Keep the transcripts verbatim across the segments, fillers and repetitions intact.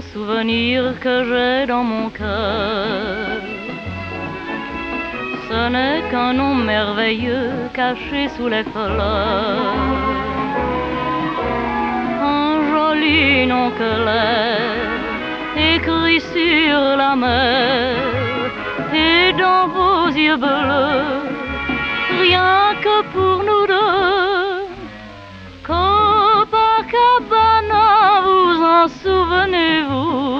souvenir que j'ai dans mon cœur. Ce n'est qu'un nom merveilleux caché sous les fleurs. Un joli nom que l'air écrit sur la mer. Et dans vos yeux bleus, rien que pour nous deux. Copacabana, vous en souvenez-vous?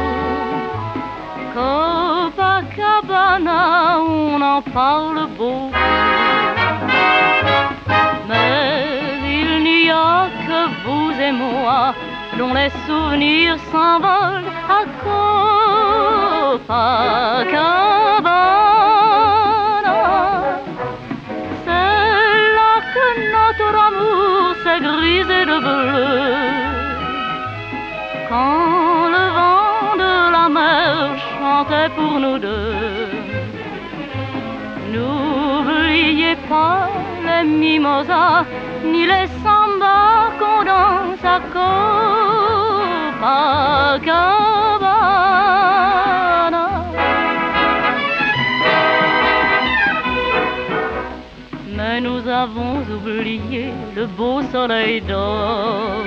Copacabana, on en parle beaucoup. Mais il n'y a que vous et moi dont les souvenirs s'envolent à Copacabana. C'est là que notre amour s'est grisé de bleu. Quand le vent de la mer chantait pour nous deux. N'oubliez pas les mimosas ni les sambas qu'on danse à Copacabana. Mais nous avons oublié le beau soleil d'or.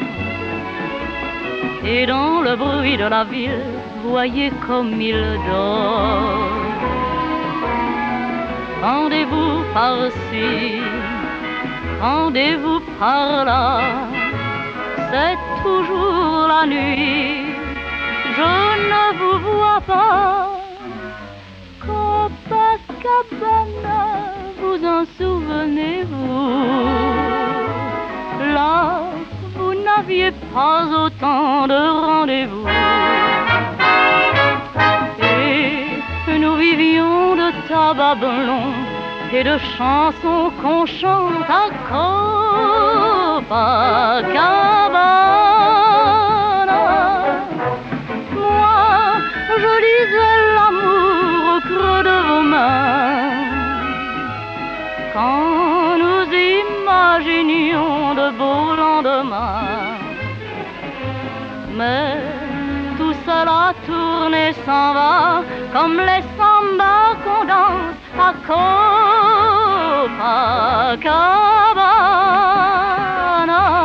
Et dans le bruit de la ville, voyez comme il dort. Rendez-vous par-ci, rendez-vous par-là. C'est toujours la nuit, je ne vous vois pas. Copacabana, vous en souvenez-vous? Là, vous n'aviez pas autant de rendez-vous. Et nous vivions de tabac blond et de chansons qu'on chante à Copacabana. Moi, je lisais l'amour au creux de vos mains. Quand nous imaginions de beaux lendemains. Mais tout cela tourne et s'en va comme les sambas qu'on danse à Copacabana.